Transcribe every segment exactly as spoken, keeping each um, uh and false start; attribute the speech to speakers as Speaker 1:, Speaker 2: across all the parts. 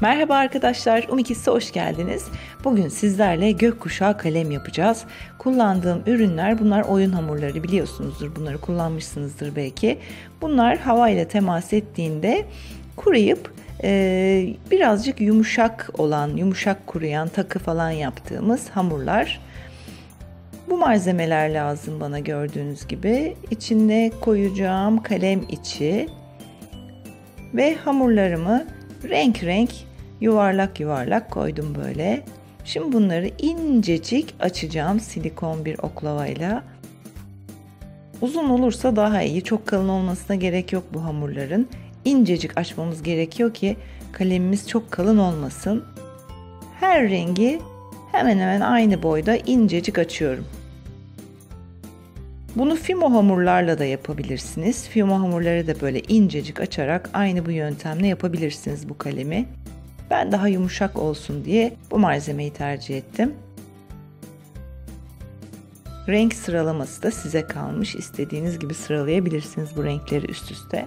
Speaker 1: Merhaba arkadaşlar, umikis'e hoş geldiniz. Bugün sizlerle gökkuşağı kalem yapacağız. Kullandığım ürünler, bunlar oyun hamurları, biliyorsunuzdur. Bunları kullanmışsınızdır belki. Bunlar havayla temas ettiğinde kuruyup e, birazcık yumuşak olan, yumuşak kuruyan, takı falan yaptığımız hamurlar. Bu malzemeler lazım bana, gördüğünüz gibi. İçine koyacağım kalem içi ve hamurlarımı renk renk yuvarlak yuvarlak koydum böyle. Şimdi bunları incecik açacağım silikon bir oklavayla. Uzun olursa daha iyi. Çok kalın olmasına gerek yok bu hamurların. İncecik açmamız gerekiyor ki kalemimiz çok kalın olmasın. Her rengi hemen hemen aynı boyda incecik açıyorum. Bunu fimo hamurlarla da yapabilirsiniz. Fimo hamurları da böyle incecik açarak aynı bu yöntemle yapabilirsiniz bu kalemi. Ben daha yumuşak olsun diye bu malzemeyi tercih ettim. Renk sıralaması da size kalmış. İstediğiniz gibi sıralayabilirsiniz bu renkleri üst üste.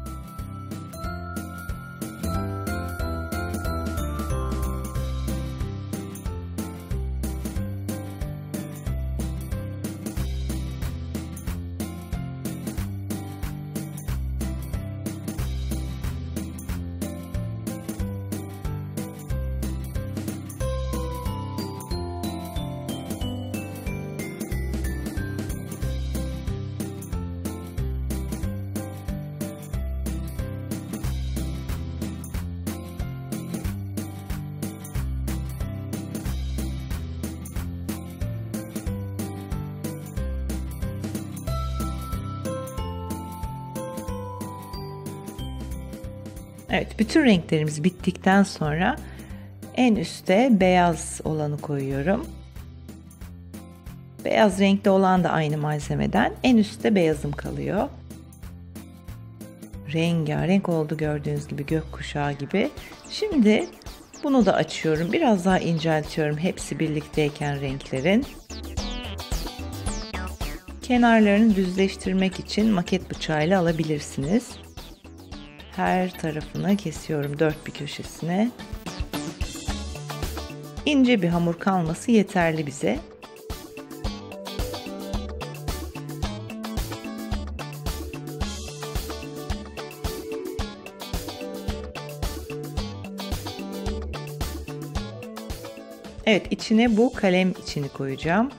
Speaker 1: Evet, bütün renklerimiz bittikten sonra en üste beyaz olanı koyuyorum. Beyaz renkli olan da aynı malzemeden. En üstte beyazım kalıyor. Rengarenk oldu, gördüğünüz gibi gökkuşağı gibi. Şimdi bunu da açıyorum. Biraz daha inceltiyorum hepsi birlikteyken renklerin. Kenarlarını düzleştirmek için maket bıçağıyla alabilirsiniz. Her tarafını kesiyorum, dört bir köşesine. İnce bir hamur kalması yeterli bize. Evet, içine bu kalem içini koyacağım.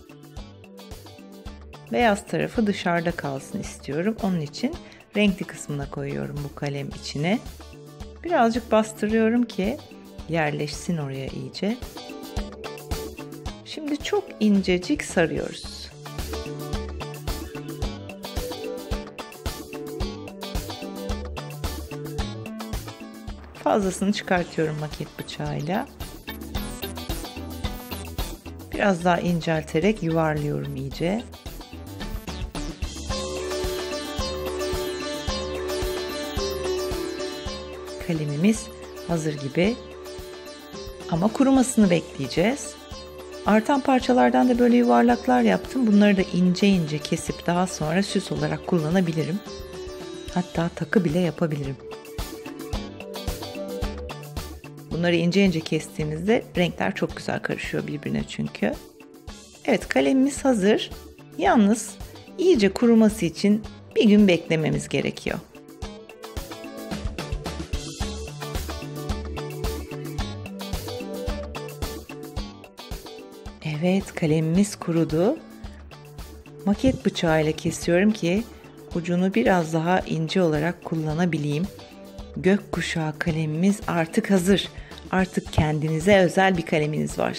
Speaker 1: Beyaz tarafı dışarıda kalsın istiyorum. Onun için renkli kısmına koyuyorum bu kalem içine. Birazcık bastırıyorum ki yerleşsin oraya iyice. Şimdi çok incecik sarıyoruz. Fazlasını çıkartıyorum maket bıçağıyla. Biraz daha incelterek yuvarlıyorum iyice. Kalemimiz hazır gibi, ama kurumasını bekleyeceğiz. Artan parçalardan da böyle yuvarlaklar yaptım. Bunları da ince ince kesip daha sonra süs olarak kullanabilirim. Hatta takı bile yapabilirim. Bunları ince ince kestiğimizde renkler çok güzel karışıyor birbirine çünkü. Evet, kalemimiz hazır. Yalnız iyice kuruması için bir gün beklememiz gerekiyor. Evet, kalemimiz kurudu. Maket bıçağıyla kesiyorum ki ucunu biraz daha ince olarak kullanabileyim. Gökkuşağı kalemimiz artık hazır. Artık kendinize özel bir kaleminiz var.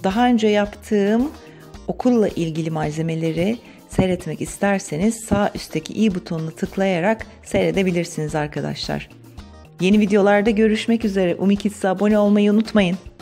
Speaker 1: Daha önce yaptığım okulla ilgili malzemeleri seyretmek isterseniz sağ üstteki i butonunu tıklayarak seyredebilirsiniz arkadaşlar. Yeni videolarda görüşmek üzere. UmiKids'e abone olmayı unutmayın.